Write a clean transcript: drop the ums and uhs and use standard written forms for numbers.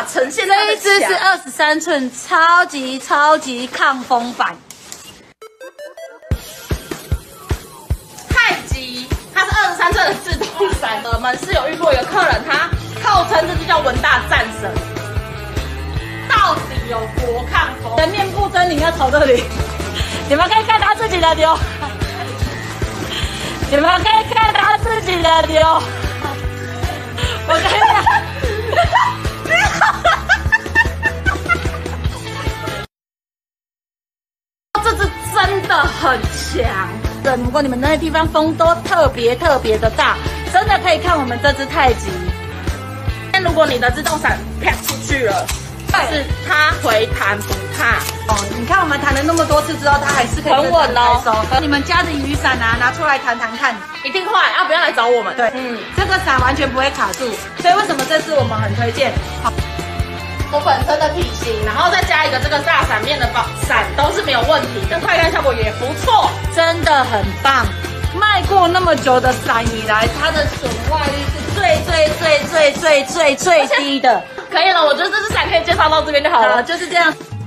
呈现它的这一支是23寸，超级抗风版。 太极，它是23寸的自动伞。我们是有遇过一个客人，他号称这就叫文大战神，到底有多抗风？ 人面部狰狞要朝这里，你们可以看他自己的刘海，你们可以看他自己的刘海。我跟你讲。 这支真的很强。 对，如果你们那个地方风都特别的大，真的可以看我们这支太极。 但如果你的自动伞啪出去了，是它回弹不怕。 哦，你看我们弹了那么多次之后，它还是可以很稳哦。 你们家的雨伞啊，拿出来弹弹看， 一定坏，要不要来找我们？ 对，这个伞完全不会卡住，所以为什么这支我们很推荐？好。 我本身的体型，然后再加一个这个大伞面的伞都是没有问题的，快干效果也不错， 真的很棒。卖过那么久的伞以来，它的损坏率是最低的。 可以了，我觉得这支伞可以介绍到这边就好了， 就是这样。